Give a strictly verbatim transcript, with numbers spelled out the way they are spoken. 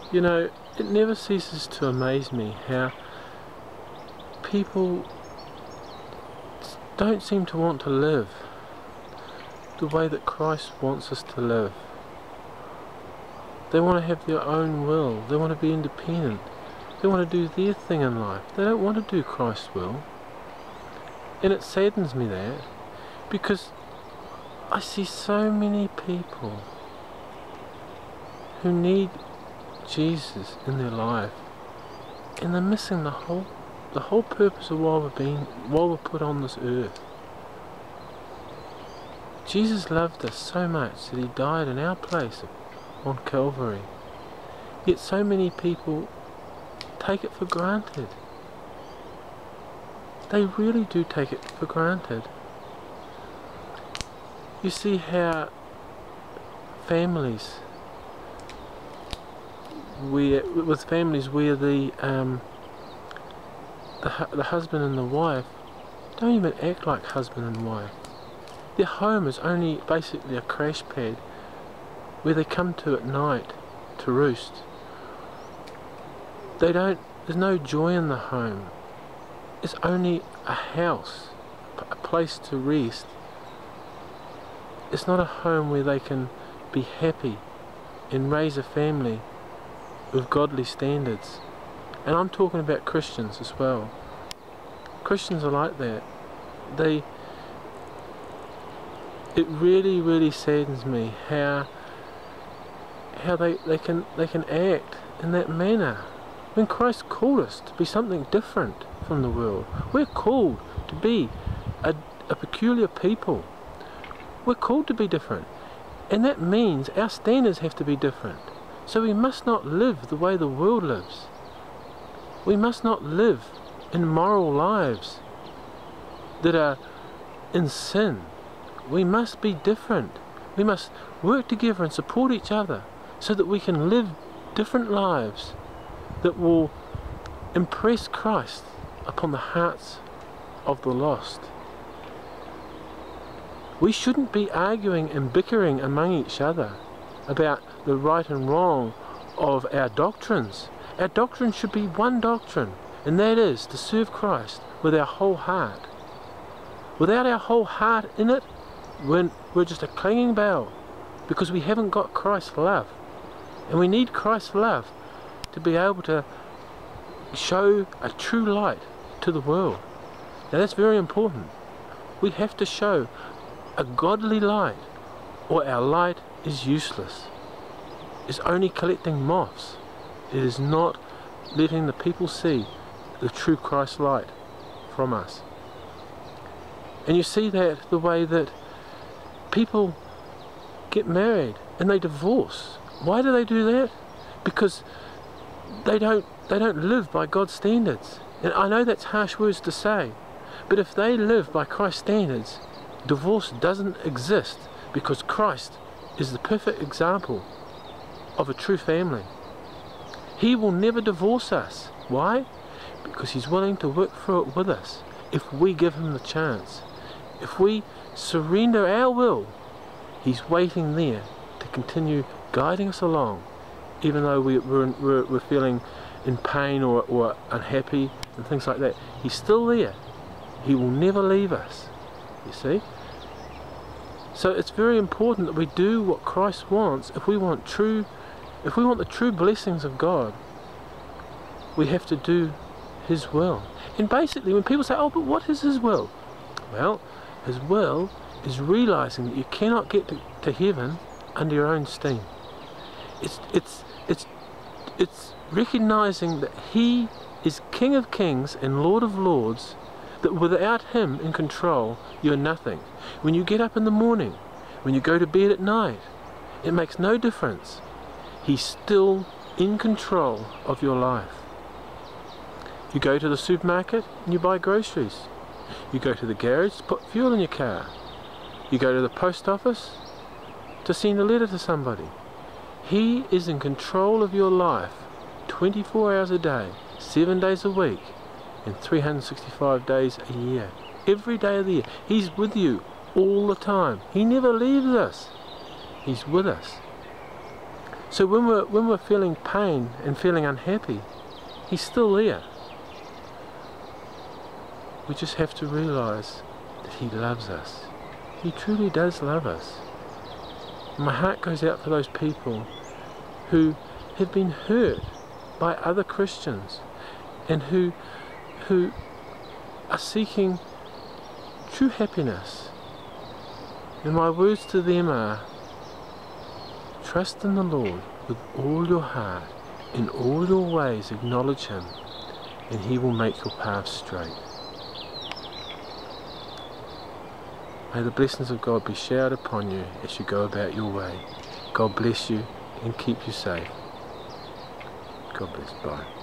You know, it never ceases to amaze me how people don't seem to want to live the way that Christ wants us to live. They want to have their own will. They want to be independent. They want to do their thing in life. They don't want to do Christ's will. And it saddens me that, because I see so many people who need Jesus in their life, and they're missing the whole the whole purpose of why we're being why we're put on this earth. Jesus loved us so much that he died in our place on Calvary. Yet so many people take it for granted. They really do take it for granted. You see how families where with families where the um, the, hu the husband and the wife don't even act like husband and wife. Their home is only basically a crash pad where they come to at night to roost. They don't, there's no joy in the home. It's only a house, a place to rest. It's not a home where they can be happy and raise a family with godly standards. And I'm talking about Christians as well. Christians are like that. They it really really saddens me how how they, they can they can act in that manner when Christ called us to be something different from the world. We're called to be a, a peculiar people. We're called to be different, and that means our standards have to be different. So we must not live the way the world lives. We must not live immoral lives that are in sin. We must be different. We must work together and support each other so that we can live different lives that will impress Christ upon the hearts of the lost. We shouldn't be arguing and bickering among each other about the right and wrong of our doctrines. Our doctrine should be one doctrine, and that is to serve Christ with our whole heart. Without our whole heart in it, we're, we're just a clanging bell, because we haven't got Christ's love. And we need Christ's love to be able to show a true light to the world. Now that's very important. We have to show a godly light, or our light is useless. It's only collecting moths. It is not letting the people see the true Christ light from us. And you see that the way that people get married and they divorce. Why do they do that? Because they don't they don't live by God's standards. And I know that's harsh words to say, but if they live by Christ's standards, divorce doesn't exist, because Christ is the perfect example of a true family. He will never divorce us. Why? Because he's willing to work through it with us if we give him the chance. If we surrender our will, he's waiting there to continue guiding us along, even though we, we're, we're, we're feeling in pain or, or unhappy and things like that. He's still there. He will never leave us, you see. So it's very important that we do what Christ wants. If we want true, if we want the true blessings of God, we have to do his will. And basically when people say, oh, but what is his will? Well, his will is realizing that you cannot get to, to heaven under your own steam. It's, it's, it's, it's recognizing that he is King of Kings and Lord of Lords, that without him in control, you're nothing. When you get up in the morning, when you go to bed at night, it makes no difference. He's still in control of your life. You go to the supermarket and you buy groceries. You go to the garage to put fuel in your car. You go to the post office to send a letter to somebody. He is in control of your life twenty-four hours a day, seven days a week, and three hundred sixty-five days a year. Every day of the year. He's with you all the time. He never leaves us. He's with us. So when we're, when we're feeling pain and feeling unhappy, He's still there. We just have to realise that He loves us. He truly does love us. My heart goes out for those people who have been hurt by other Christians and who, who are seeking true happiness. And my words to them are, trust in the Lord with all your heart, in all your ways acknowledge Him, and He will make your path straight. May the blessings of God be showered upon you as you go about your way. God bless you and keep you safe. God bless. Bye.